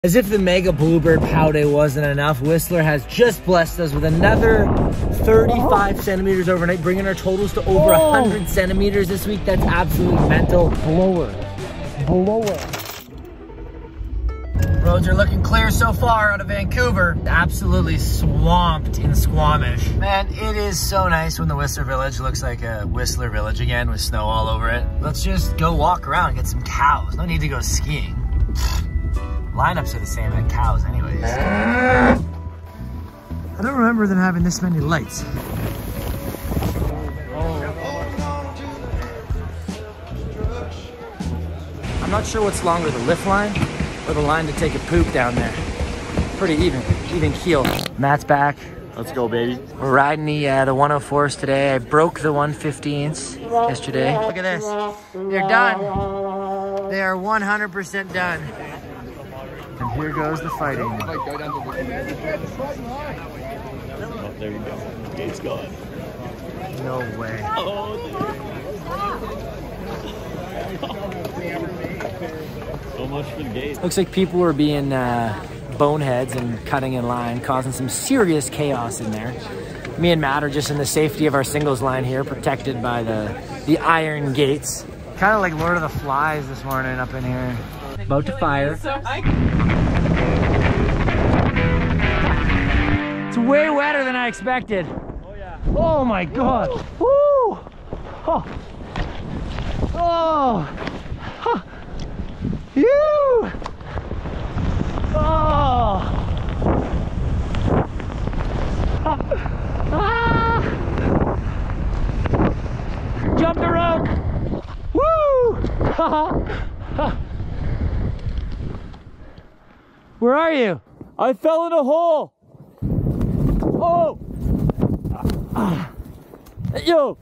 As if the Mega Bluebird Pow Day wasn't enough, Whistler has just blessed us with another 35 centimeters overnight, bringing our totals to over 100 centimeters this week. That's absolutely mental. Blower. Roads are looking clear so far out of Vancouver. Absolutely swamped in Squamish. Man, it is so nice when the Whistler Village looks like a Whistler Village again with snow all over it. Let's just go walk around and get some cows. No need to go skiing. Lineups are the same at cows anyways. I don't remember them having this many lights. I'm not sure what's longer, the lift line or the line to take a poop down there. Pretty even keel. Matt's back. Let's go, baby. We're riding the 104s today. I broke the 115s yesterday. Look at this. They're done. They are 100% done. And here goes the fighting. Oh, there you go. Gate's gone. No way. So much for the gate. Looks like people were being boneheads and cutting in line, causing some serious chaos in there. Me and Matt are just in the safety of our singles line here, protected by the iron gates. Kind of like Lord of the Flies this morning up in here. About to fire. It's way wetter than I expected. Oh yeah. Oh my God. Woo! Oh. Oh. Huh. Phew. Oh. Ah. Jump the rope. Woo! Where are you? I fell in a hole. Oh! Yo!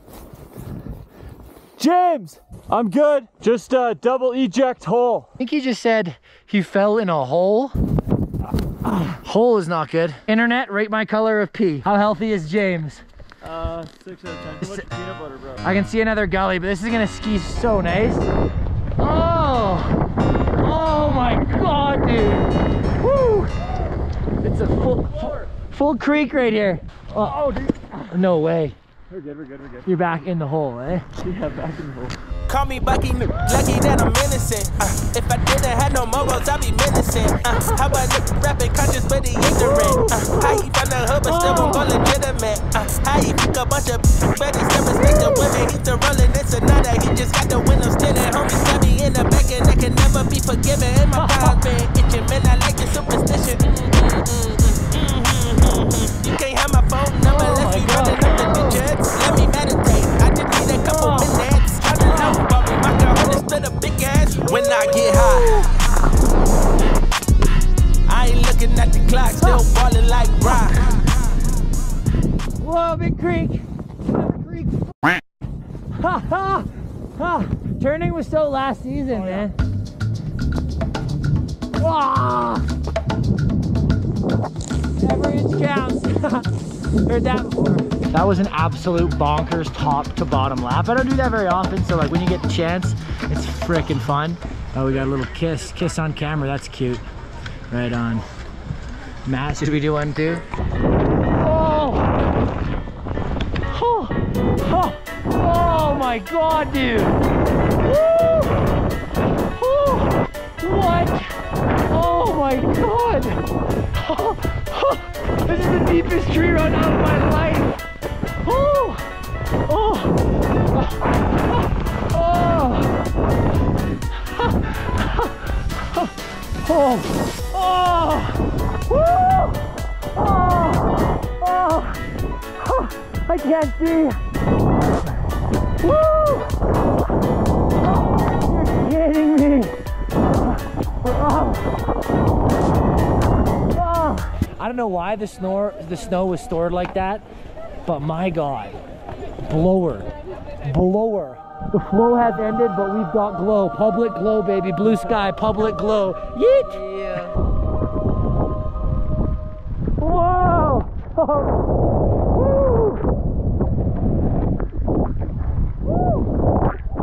James! I'm good. Just a double eject hole. I think he just said he fell in a hole. Hole is not good. Internet, rate my color of pee. How healthy is James? 6 out of 10. Too much peanut butter, bro. I can see another gully, but this is gonna ski so nice. Oh! Oh my God, dude! Woo! It's a full creek right here. Oh, dude. No way. We're good. You're back in the hole, eh? Yeah, back in the hole. Call me Bucky, lucky that I'm innocent. If I didn't have no morals, I'd be menacing. How about nigga rapping conscious, but he ignorant? How he from the hood, but still won't go legitimate? How he pick a bunch of but he still respect the women? He's still rolling this and that. He just got the windows tinted. Homie stabbed me in the back and that can never be forgiven. And my dog been itching, man, I like your superstition. You can't have my phone number unless we running up the digits. Let me meditate, I just need a couple minutes. I don't know about me, my girl understood a big ass. When I get high, I ain't looking at the clock, still ballin' like rock. Whoa, big creek. Ha ha! Ha! Turning was so last season, man. Wow! Every inch counts. Heard that before. That was an absolute bonkers top to bottom lap. I don't do that very often, so like when you get the chance, it's freaking fun. Oh, we got a little kiss on camera. That's cute. Right on. Matt, should we do one too? Oh! Oh! Oh! Oh my God, dude! Woo! Oh! What? Oh my God! Oh! Oh! This is the deepest tree run of my life! Oh! Oh! Oh! Oh! Oh! Woo! Oh! Oh! I can't see! Woo! You're kidding me! Oh! I don't know why the snow was stored like that, but my God, blower. The flow has ended, but we've got glow. Public glow, baby. Blue sky, public glow. Yeet! Yeah. Whoa! Oh. Woo! Woo!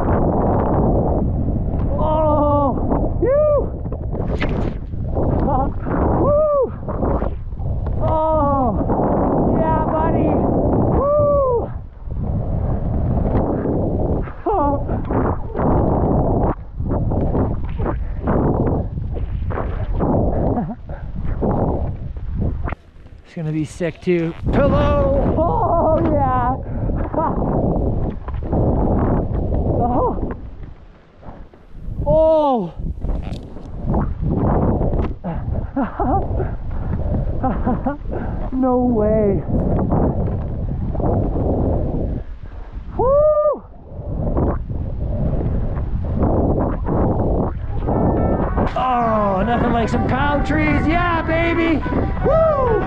Oh! Phew! gonna be sick too. Pillow! Oh yeah! Oh! No way! Woo! Oh, nothing like some palm trees. Yeah, baby! Woo!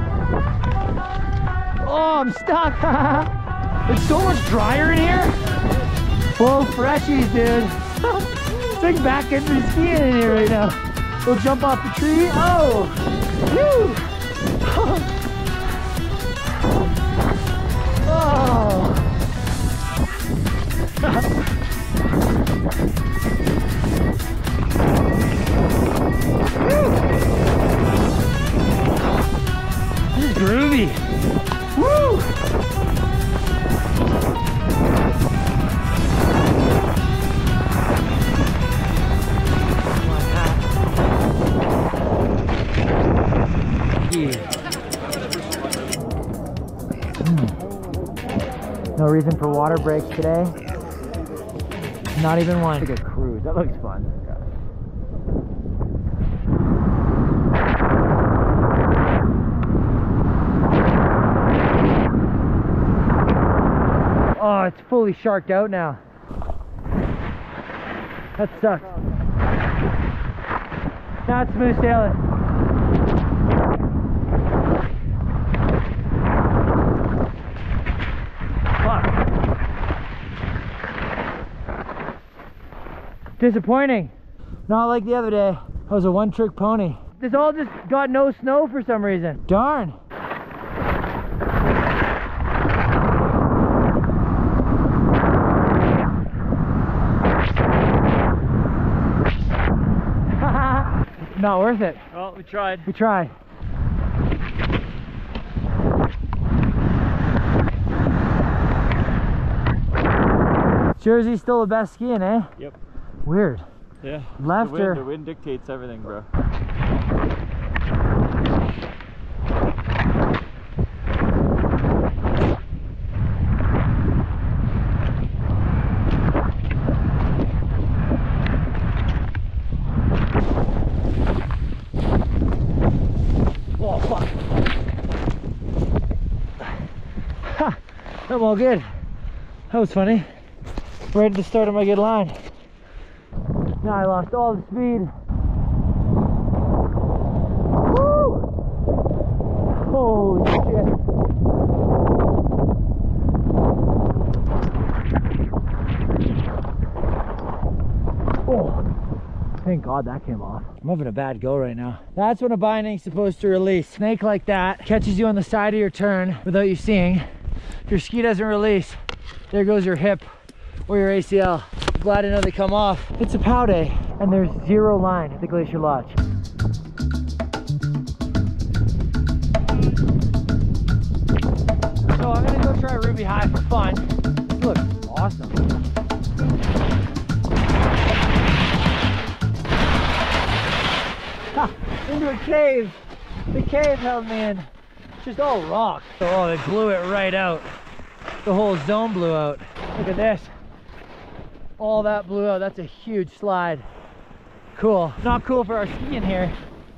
Oh, I'm stuck. It's so much drier in here. Full freshies, dude. It's like back into skiing in here right now. We'll jump off the tree. Oh! Woo! Oh! This is groovy. Woo! No reason for water breaks today. Not even one. Like a cruise. That looks fun. Oh, it's fully sharked out now. That sucks. Now it's smooth sailing. Disappointing. Not like the other day. That was a one-trick pony. This all just got no snow for some reason. Darn. Not worth it. Well, we tried. We tried. Jersey's still the best skiing, eh? Yep. Weird. Yeah. Left or... The wind dictates everything, bro. Oh, fuck. Ha! I'm all good. That was funny. Right at the start of my good line. Now I lost all the speed. Woo! Holy shit. Oh, thank God that came off. I'm having a bad go right now. That's when a binding's supposed to release. Snake like that catches you on the side of your turn without you seeing. If your ski doesn't release, there goes your hip or your ACL. Glad to know they come off. It's a pow day and there's zero line at the Glacier Lodge. So I'm gonna go try Ruby High for fun. This looks awesome. Ha, into a cave. The cave held me in. It's just all rock. Oh, they blew it right out. The whole zone blew out. Look at this. All that blew out. That's a huge slide. Cool. Not cool for our skiing here.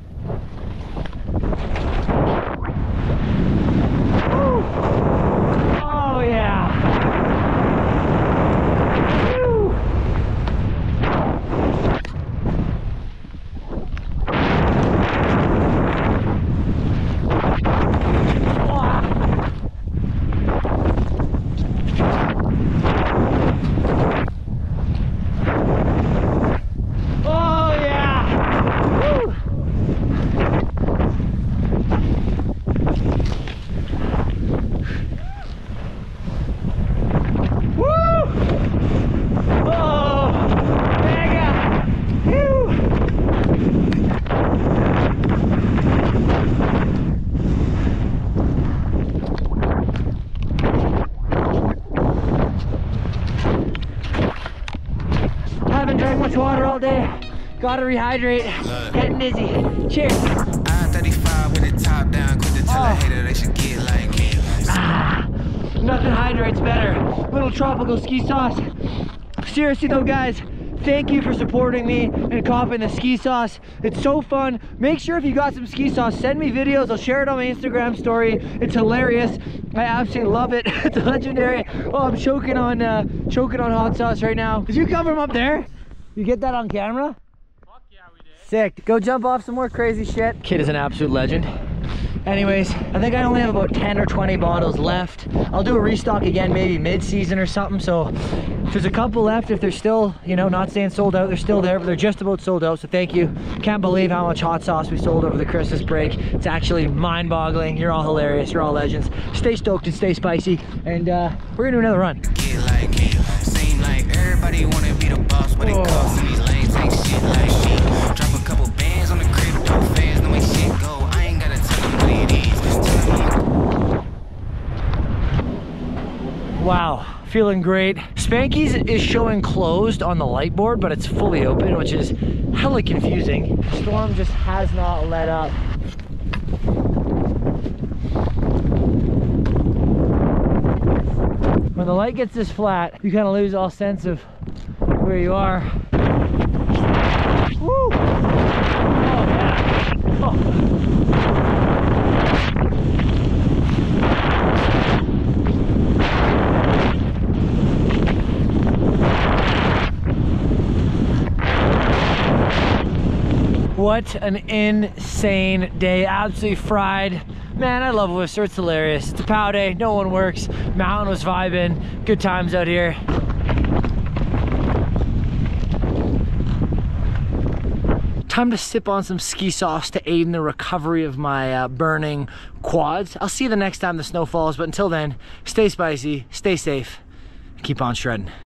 Woo! Oh yeah. Woo! Water all day, gotta rehydrate, getting dizzy. Cheers. I-35 ride with the top down, quick to tell a hater they should get like me. Nothing hydrates better. Little tropical ski sauce. Seriously though, guys, thank you for supporting me and copping the ski sauce. It's so fun. Make sure if you got some ski sauce, send me videos. I'll share it on my Instagram story. It's hilarious. I absolutely love it. It's legendary. Oh, I'm choking on hot sauce right now. Did you come from up there? You get that on camera? Fuck yeah, we did. Sick. Go jump off some more crazy shit. Kid is an absolute legend. Anyways, I think I only have about 10 or 20 bottles left. I'll do a restock again maybe mid-season or something. So if there's a couple left, if they're still, you know, not saying sold out, they're still there, but they're just about sold out. So thank you. Can't believe how much hot sauce we sold over the Christmas break. It's actually mind-boggling. You're all hilarious. You're all legends. Stay stoked and stay spicy. And we're gonna do another run. Get like me. Seem like everybody wanna be the boss, but it costs and these lanes ain't shit like me. Drop a couple bands on the crypto fans, know my shit go. I ain't gotta tell them what it is. Wow, feeling great. Spanky's is showing closed on the light board, but it's fully open, which is hella confusing. The storm just has not let up. When the light gets this flat, you kind of lose all sense of where you are. Woo! Oh, yeah. Oh. What an insane day. Absolutely fried. Man, I love Whistler. It's hilarious. It's a pow day. No one works. Mountain was vibing. Good times out here. Time to sip on some ski sauce to aid in the recovery of my burning quads. I'll see you the next time the snow falls, but until then, stay spicy, stay safe, and keep on shredding.